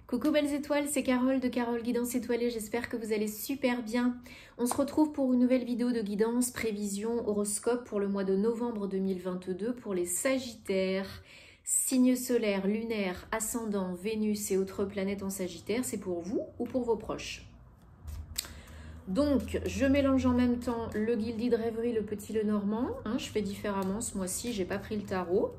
Coucou belles étoiles, c'est Carole de Carole Guidance Étoilée, j'espère que vous allez super bien. On se retrouve pour une nouvelle vidéo de guidance, prévision, horoscope pour le mois de novembre 2022 pour les Sagittaires. Signes solaires, lunaires, ascendant, Vénus et autres planètes en Sagittaire, c'est pour vous ou pour vos proches. Donc, je mélange en même temps le Guilded Rêverie, le Petit Lenormand. Je fais différemment ce mois-ci, j'ai pas pris le tarot.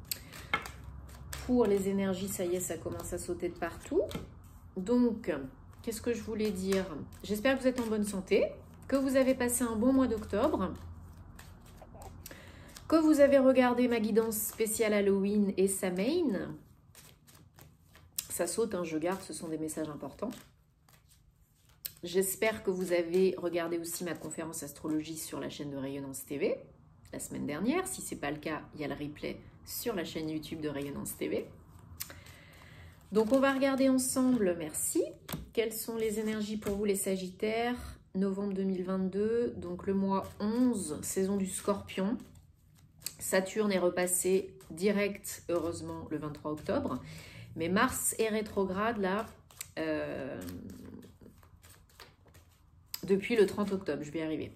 Pour les énergies, ça y est, ça commence à sauter de partout. Donc, qu'est-ce que je voulais dire? J'espère que vous êtes en bonne santé, que vous avez passé un bon mois d'octobre, que vous avez regardé ma guidance spéciale Halloween et Samhain. Ça saute, je garde, ce sont des messages importants. J'espère que vous avez regardé aussi ma conférence astrologie sur la chaîne de Rayonnance TV la semaine dernière. Si ce n'est pas le cas, il y a le replay sur la chaîne YouTube de Rayonnance TV. Donc on va regarder ensemble, merci, quelles sont les énergies pour vous les Sagittaires, novembre 2022, donc le mois 11, saison du Scorpion. Saturne est repassé direct, heureusement, le 23 octobre, mais Mars est rétrograde là, depuis le 30 octobre, je vais y arriver.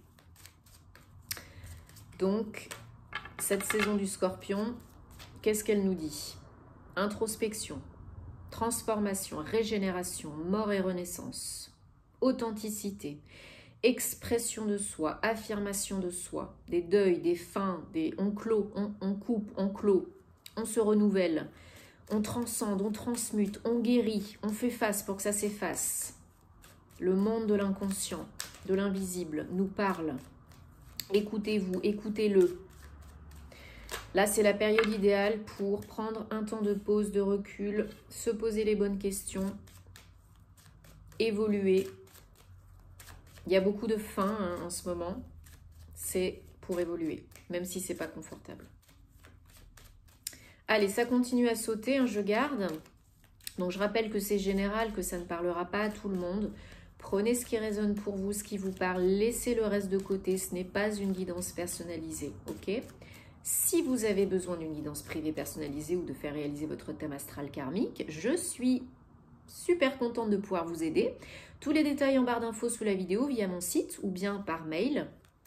Donc, cette saison du Scorpion, qu'est-ce qu'elle nous dit? Introspection, transformation, régénération, mort et renaissance, authenticité, expression de soi, affirmation de soi, des deuils, des fins, on clôt, on coupe, on clôt, on se renouvelle, on transcende, on transmute, on guérit, on fait face pour que ça s'efface. Le monde de l'inconscient, de l'invisible nous parle. Écoutez-vous, écoutez-le. Là, c'est la période idéale pour prendre un temps de pause, de recul, se poser les bonnes questions, évoluer. Il y a beaucoup de faim en ce moment. C'est pour évoluer, même si c'est pas confortable. Allez, ça continue à sauter, je garde. Donc, je rappelle que c'est général, que ça ne parlera pas à tout le monde. Prenez ce qui résonne pour vous, ce qui vous parle. Laissez le reste de côté. Ce n'est pas une guidance personnalisée, ok ? Si vous avez besoin d'une guidance privée personnalisée ou de faire réaliser votre thème astral karmique, je suis super contente de pouvoir vous aider. Tous les détails en barre d'infos sous la vidéo via mon site ou bien par mail.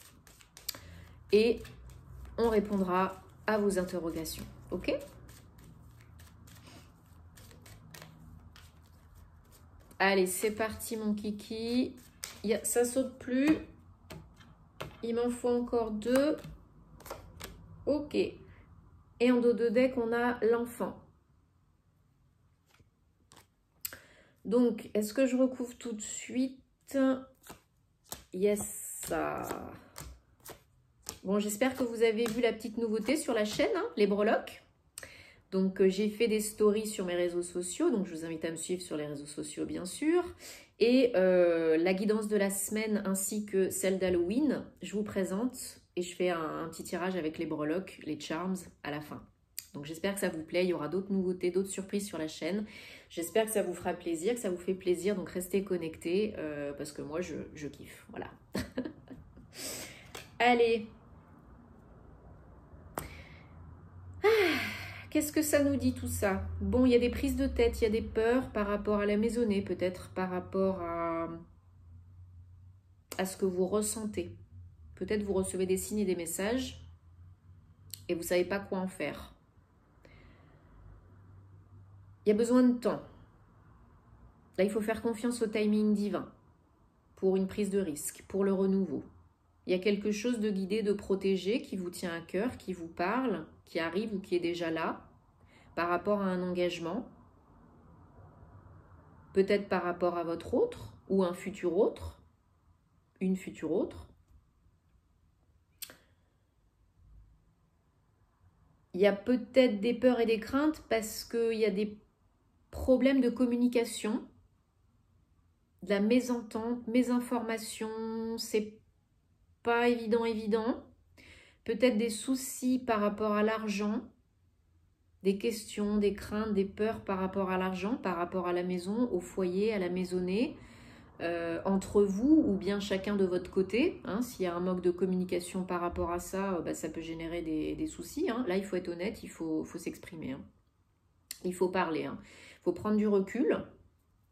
Et on répondra à vos interrogations, ok ? Allez, c'est parti mon kiki. Ça saute plus. Il m'en faut encore 2. Ok. Et en dos de deck, on a l'enfant. Donc, est-ce que je recouvre tout de suite? Yes. Bon, j'espère que vous avez vu la petite nouveauté sur la chaîne, les breloques. Donc, j'ai fait des stories sur mes réseaux sociaux. Donc, je vous invite à me suivre sur les réseaux sociaux, bien sûr. Et la guidance de la semaine ainsi que celle d'Halloween, je vous présente. Et je fais un petit tirage avec les breloques, les charms à la fin. Donc j'espère que ça vous plaît. Il y aura d'autres nouveautés, d'autres surprises sur la chaîne. J'espère que ça vous fera plaisir, que ça vous fait plaisir. Donc restez connectés parce que moi je kiffe. Voilà. Allez. Qu'est-ce que ça nous dit tout ça? Bon, il y a des prises de tête, il y a des peurs par rapport à la maisonnée, peut-être par rapport à ce que vous ressentez. Peut-être vous recevez des signes et des messages et vous ne savez pas quoi en faire. Il y a besoin de temps. Là, il faut faire confiance au timing divin pour une prise de risque, pour le renouveau. Il y a quelque chose de guidé, de protégé qui vous tient à cœur, qui vous parle, qui arrive ou qui est déjà là par rapport à un engagement. Peut-être par rapport à votre autre ou un futur autre, une future autre. Il y a peut-être des peurs et des craintes parce qu'il y a des problèmes de communication, de la mésentente, mésinformation, c'est pas évident. Peut-être des soucis par rapport à l'argent, des questions, des craintes, des peurs par rapport à l'argent, par rapport à la maison, au foyer, à la maisonnée, entre vous ou bien chacun de votre côté. S'il y a un manque de communication par rapport à ça, ça peut générer des soucis. Là, il faut être honnête, il faut s'exprimer. Il faut parler. Il faut prendre du recul.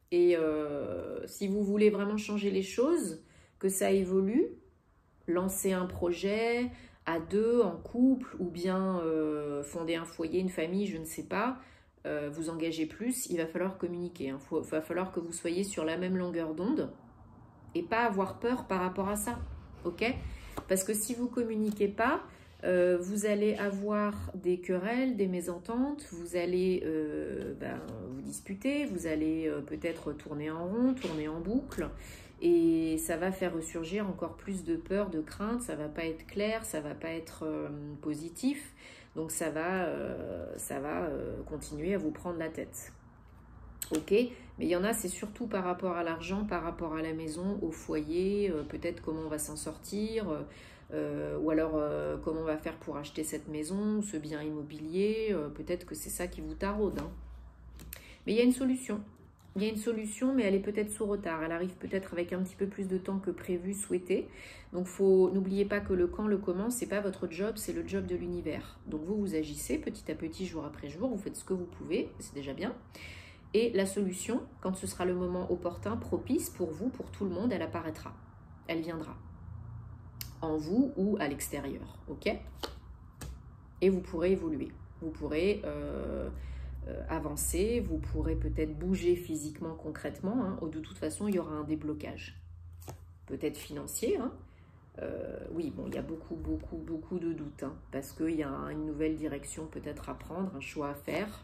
Et si vous voulez vraiment changer les choses, que ça évolue, lancer un projet à deux, en couple, ou bien fonder un foyer, une famille, je ne sais pas, vous engagez plus, il va falloir communiquer. Il va falloir que vous soyez sur la même longueur d'onde et pas avoir peur par rapport à ça. Ok? Parce que si vous ne communiquez pas, vous allez avoir des querelles, des mésententes, vous allez vous disputer, vous allez peut-être tourner en rond, tourner en boucle, et ça va faire ressurgir encore plus de peur, de crainte, ça va pas être clair, ça va pas être positif, donc ça va continuer à vous prendre la tête. Ok, mais il y en a, c'est surtout par rapport à l'argent, par rapport à la maison, au foyer, peut-être comment on va s'en sortir, ou alors comment on va faire pour acheter cette maison, ce bien immobilier, peut-être que c'est ça qui vous taraude. Hein. Mais il y a une solution. Il y a une solution, mais elle est peut-être sous retard. Elle arrive peut-être avec un petit peu plus de temps que prévu, souhaité. Donc, n'oubliez pas que le quand, le comment, c'est pas votre job, c'est le job de l'univers. Donc, vous agissez petit à petit, jour après jour, vous faites ce que vous pouvez, c'est déjà bien. Et la solution, quand ce sera le moment opportun, propice pour vous, pour tout le monde, elle apparaîtra. Elle viendra. En vous ou à l'extérieur. Ok? Et vous pourrez évoluer. Vous pourrez avancer. Vous pourrez peut-être bouger physiquement, concrètement. Hein. De toute façon, il y aura un déblocage. Peut-être financier. Hein. Oui, bon, il y a beaucoup de doutes. Hein, parce qu'il y a une nouvelle direction peut-être à prendre, un choix à faire.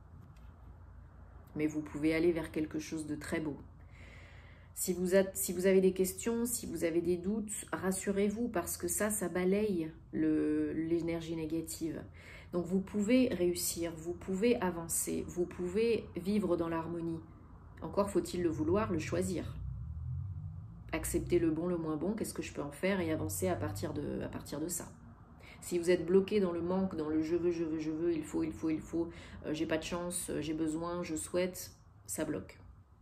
Mais vous pouvez aller vers quelque chose de très beau. Si vous avez des questions, si vous avez des doutes, rassurez-vous parce que ça balaye l'énergie négative. Donc vous pouvez réussir, vous pouvez avancer, vous pouvez vivre dans l'harmonie. Encore faut-il le vouloir, le choisir. Accepter le bon, le moins bon, qu'est-ce que je peux en faire et avancer à partir de ça. Si vous êtes bloqué dans le manque, dans le je veux, il faut, j'ai pas de chance, j'ai besoin, je souhaite, ça bloque. Ok ?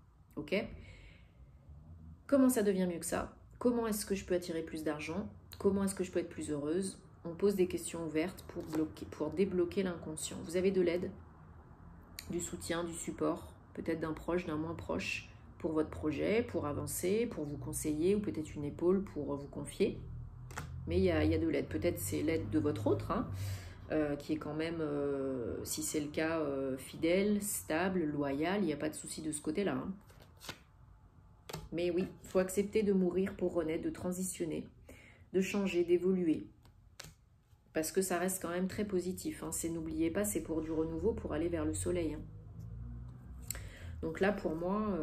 Comment ça devient mieux que ça? Comment est-ce que je peux attirer plus d'argent? Comment est-ce que je peux être plus heureuse? On pose des questions ouvertes pour débloquer l'inconscient. Vous avez de l'aide, du soutien, du support, peut-être d'un proche, d'un moins proche, pour votre projet, pour avancer, pour vous conseiller, ou peut-être une épaule pour vous confier. Mais il y a de l'aide. Peut-être c'est l'aide de votre autre, hein, qui est quand même, si c'est le cas, fidèle, stable, loyal. Il n'y a pas de souci de ce côté-là. Hein. Mais oui, il faut accepter de mourir pour renaître, de transitionner, de changer, d'évoluer. Parce que ça reste quand même très positif. Hein. N'oubliez pas, c'est pour du renouveau, pour aller vers le soleil. Hein. Donc là, pour moi,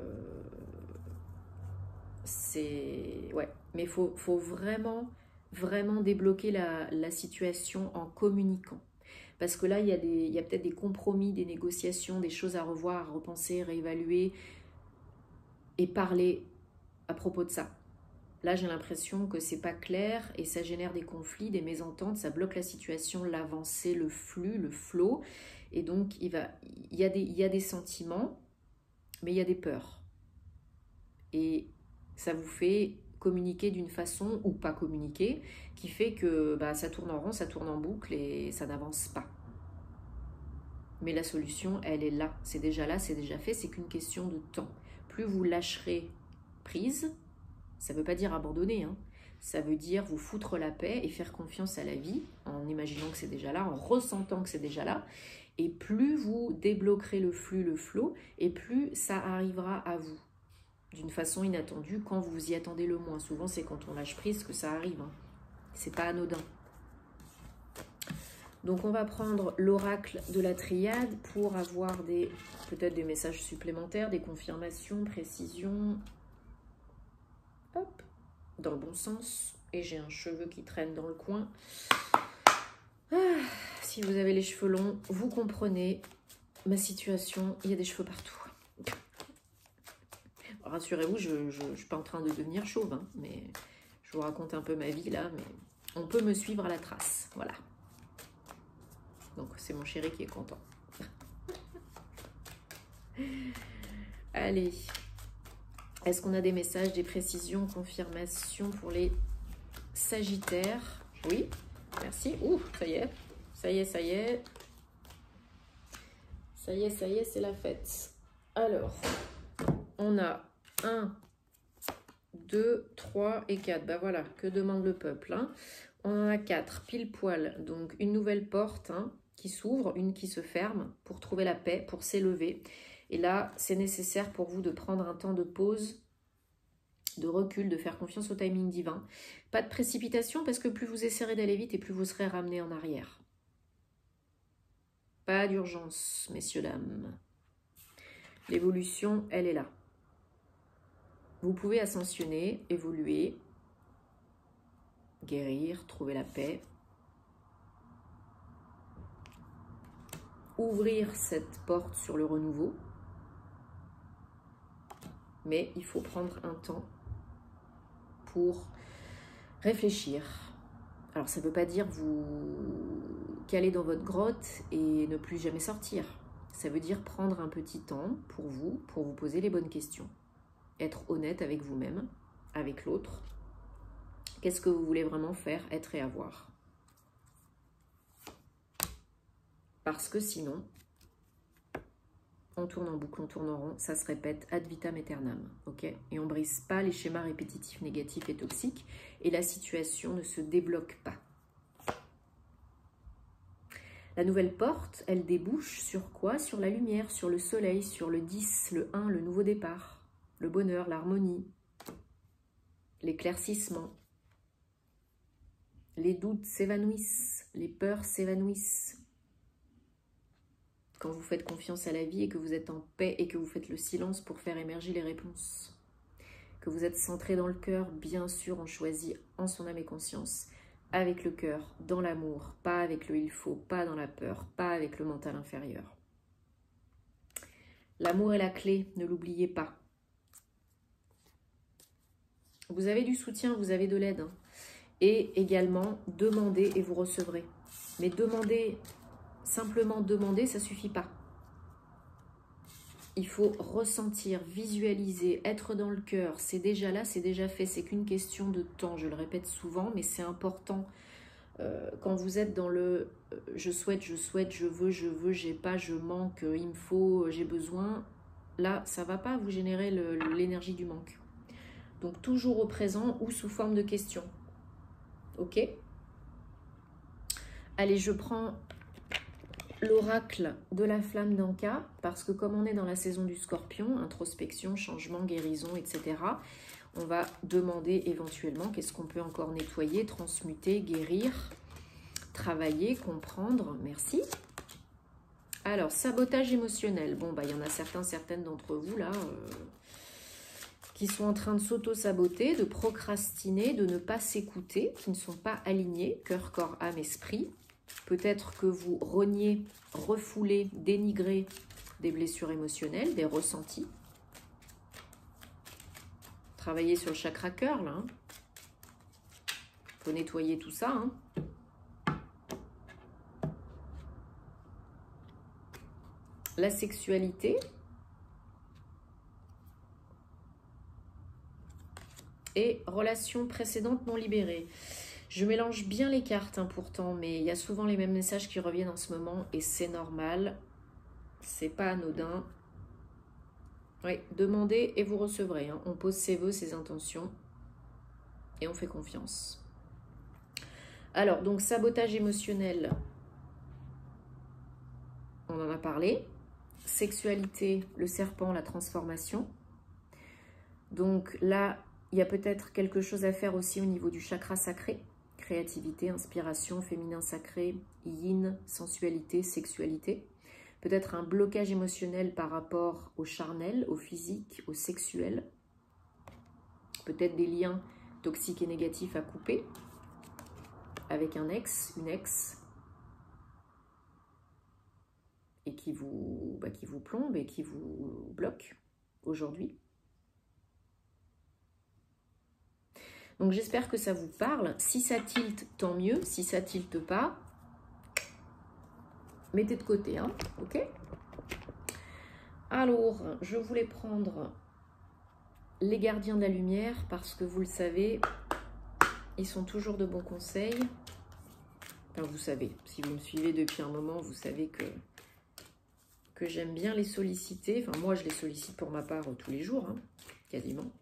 c'est... Ouais, mais il faut vraiment débloquer la situation en communiquant. Parce que là, il y a peut-être des compromis, des négociations, des choses à revoir, à repenser, réévaluer et parler à propos de ça. Là, j'ai l'impression que c'est pas clair et ça génère des conflits, des mésententes, ça bloque la situation, l'avancée, le flux, le flow. Et donc, il y a des sentiments, mais il y a des peurs. Et ça vous fait communiquer d'une façon ou pas communiquer, qui fait que ça tourne en rond, ça tourne en boucle et ça n'avance pas. Mais la solution, elle est là, c'est déjà fait, c'est qu'une question de temps. Plus vous lâcherez prise, ça ne veut pas dire abandonner, hein. Ça veut dire vous foutre la paix et faire confiance à la vie, en imaginant que c'est déjà là, en ressentant que c'est déjà là. Et plus vous débloquerez le flux, le flow, et plus ça arrivera à vous. D'une façon inattendue, quand vous vous y attendez le moins. Souvent, c'est quand on lâche prise que ça arrive. Hein. C'est pas anodin. Donc, on va prendre l'oracle de la triade pour avoir peut-être des messages supplémentaires, des confirmations, précisions. Hop, dans le bon sens. Et j'ai un cheveu qui traîne dans le coin. Si vous avez les cheveux longs, vous comprenez ma situation. Il y a des cheveux partout. Rassurez-vous, je ne suis pas en train de devenir chauve, hein, mais je vous raconte un peu ma vie là, mais on peut me suivre à la trace, voilà. Donc c'est mon chéri qui est content. Allez, est-ce qu'on a des messages, des précisions, confirmations pour les Sagittaires? Oui, merci. Ouh, ça y est. Ça y est, c'est la fête. Alors... On a 1, 2, 3 et 4. Ben voilà, que demande le peuple, hein. On en a 4, pile poil. Donc une nouvelle porte, hein, qui s'ouvre, une qui se ferme pour trouver la paix, pour s'élever. Et là, c'est nécessaire pour vous de prendre un temps de pause, de recul, de faire confiance au timing divin. Pas de précipitation parce que plus vous essaierez d'aller vite et plus vous serez ramené en arrière. Pas d'urgence, messieurs, dames. L'évolution, elle est là. Vous pouvez ascensionner, évoluer, guérir, trouver la paix. Ouvrir cette porte sur le renouveau. Mais il faut prendre un temps pour réfléchir. Alors ça ne veut pas dire vous caler dans votre grotte et ne plus jamais sortir. Ça veut dire prendre un petit temps pour vous poser les bonnes questions. Être honnête avec vous-même, avec l'autre. Qu'est-ce que vous voulez vraiment faire, être et avoir? Parce que sinon, on tourne en boucle, on tourne en rond, ça se répète ad vitam aeternam, ok? Et on ne brise pas les schémas répétitifs, négatifs et toxiques, et la situation ne se débloque pas. La nouvelle porte, elle débouche sur quoi? Sur la lumière, sur le soleil, sur le 10, le 1, le nouveau départ, le bonheur, l'harmonie, l'éclaircissement. Les doutes s'évanouissent, les peurs s'évanouissent. Quand vous faites confiance à la vie et que vous êtes en paix et que vous faites le silence pour faire émerger les réponses. Que vous êtes centré dans le cœur, bien sûr, on choisit en son âme et conscience, avec le cœur, dans l'amour, pas avec le il faut, pas dans la peur, pas avec le mental inférieur. L'amour est la clé, ne l'oubliez pas. Vous avez du soutien, vous avez de l'aide, hein. Et également, demandez et vous recevrez. Mais demandez... Simplement demander, ça ne suffit pas. Il faut ressentir, visualiser, être dans le cœur. C'est déjà là, c'est déjà fait. C'est qu'une question de temps. Je le répète souvent, mais c'est important. Quand vous êtes dans le je souhaite, je veux, j'ai pas, je manque, il me faut, j'ai besoin. Là, ça ne va pas vous générer l'énergie du manque. Donc, toujours au présent ou sous forme de question. Ok? Allez, je prends... l'oracle de la flamme d'Anka, parce que comme on est dans la saison du scorpion, introspection, changement, guérison, etc., on va demander éventuellement qu'est-ce qu'on peut encore nettoyer, transmuter, guérir, travailler, comprendre. Merci. Alors, sabotage émotionnel. Bon, bah, il y en a certaines d'entre vous là qui sont en train de s'auto-saboter, de procrastiner, de ne pas s'écouter, qui ne sont pas alignés, cœur, corps, âme, esprit. Peut-être que vous reniez, refoulez, dénigrez des blessures émotionnelles, des ressentis. Travaillez sur le chakra cœur, là. Faut nettoyer tout ça, hein. La sexualité. Et relations précédentes non libérées. Je mélange bien les cartes, hein, pourtant, mais il y a souvent les mêmes messages qui reviennent en ce moment et c'est normal. C'est pas anodin. Oui, demandez et vous recevrez, hein. On pose ses vœux, ses intentions et on fait confiance. Alors, donc, sabotage émotionnel, on en a parlé. Sexualité, le serpent, la transformation. Donc là, il y a peut-être quelque chose à faire aussi au niveau du chakra sacré. Créativité, inspiration, féminin sacré, yin, sensualité, sexualité. Peut-être un blocage émotionnel par rapport au charnel, au physique, au sexuel. Peut-être des liens toxiques et négatifs à couper avec un ex, une ex, et qui vous plombe et qui vous bloque aujourd'hui. Donc j'espère que ça vous parle. Si ça tilte, tant mieux. Si ça tilte pas, mettez de côté, hein, ok? Alors, je voulais prendre les gardiens de la lumière parce que vous le savez, ils sont toujours de bons conseils. Enfin, vous savez, si vous me suivez depuis un moment, vous savez que que j'aime bien les solliciter. Enfin, moi, je les sollicite pour ma part tous les jours, hein, quasiment.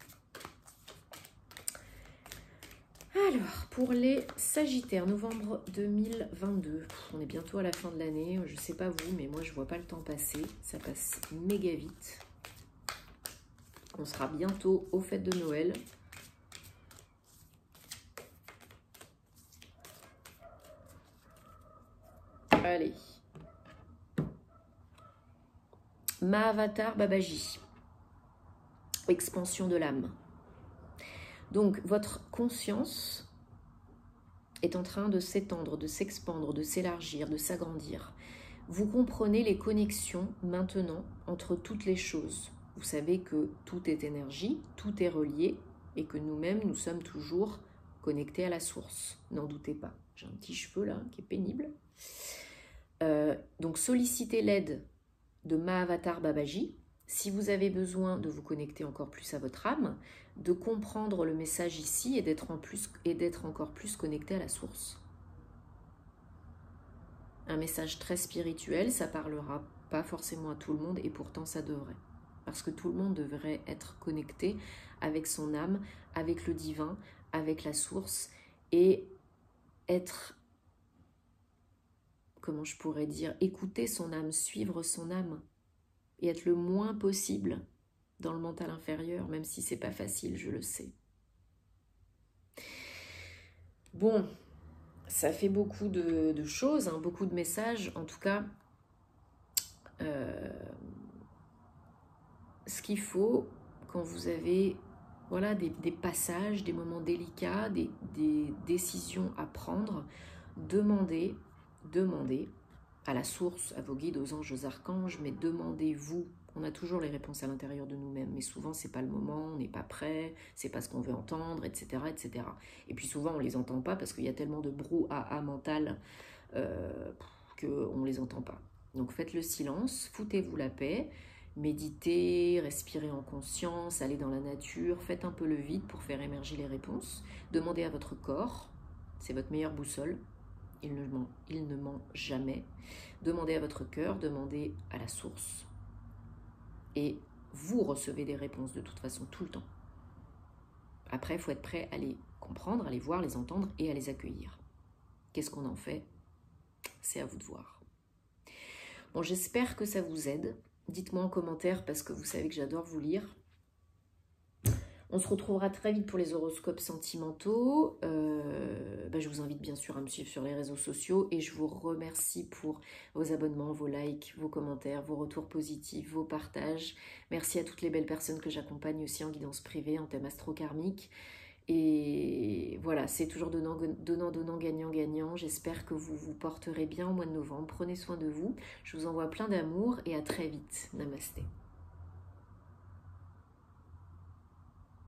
Alors, pour les Sagittaires, novembre 2022. On est bientôt à la fin de l'année. Je ne sais pas vous, mais moi, je ne vois pas le temps passer. Ça passe méga vite. On sera bientôt aux fêtes de Noël. Allez. Mahavatar Babaji. Expansion de l'âme. Donc, votre conscience est en train de s'étendre, de s'expandre, de s'élargir, de s'agrandir. Vous comprenez les connexions maintenant entre toutes les choses. Vous savez que tout est énergie, tout est relié et que nous-mêmes, nous sommes toujours connectés à la source. N'en doutez pas. J'ai un petit cheveu là qui est pénible. Donc, sollicitez l'aide de Mahavatar Babaji. Si vous avez besoin de vous connecter encore plus à votre âme, de comprendre le message ici et d'être encore plus connecté à la source. Un message très spirituel, ça parlera pas forcément à tout le monde et pourtant ça devrait. Parce que tout le monde devrait être connecté avec son âme, avec le divin, avec la source et être, comment je pourrais dire, écouter son âme, suivre son âme. Et être le moins possible dans le mental inférieur, même si c'est pas facile, je le sais. Bon, ça fait beaucoup de choses, hein, beaucoup de messages. En tout cas, ce qu'il faut, quand vous avez voilà, des passages, des moments délicats, des décisions à prendre, demandez à la source, à vos guides, aux anges, aux archanges, mais demandez-vous. On a toujours les réponses à l'intérieur de nous-mêmes, mais souvent c'est pas le moment, on n'est pas prêt, c'est pas ce qu'on veut entendre, etc., etc. Et puis souvent on les entend pas parce qu'il y a tellement de brouhaha mental qu'on les entend pas. Donc faites le silence, foutez-vous la paix, méditez, respirez en conscience, allez dans la nature, faites un peu le vide pour faire émerger les réponses. Demandez à votre corps, c'est votre meilleure boussole. Il ne ment jamais. Demandez à votre cœur, demandez à la source. Et vous recevez des réponses de toute façon, tout le temps. Après, il faut être prêt à les comprendre, à les voir, les entendre et à les accueillir. Qu'est-ce qu'on en fait? C'est à vous de voir. Bon, j'espère que ça vous aide. Dites-moi en commentaire parce que vous savez que j'adore vous lire. On se retrouvera très vite pour les horoscopes sentimentaux. Je vous invite bien sûr à me suivre sur les réseaux sociaux et je vous remercie pour vos abonnements, vos likes, vos commentaires, vos retours positifs, vos partages. Merci à toutes les belles personnes que j'accompagne aussi en guidance privée, en thème astro-karmique. Et voilà, c'est toujours donnant, gagnant, gagnant. J'espère que vous vous porterez bien au mois de novembre. Prenez soin de vous. Je vous envoie plein d'amour et à très vite. Namasté.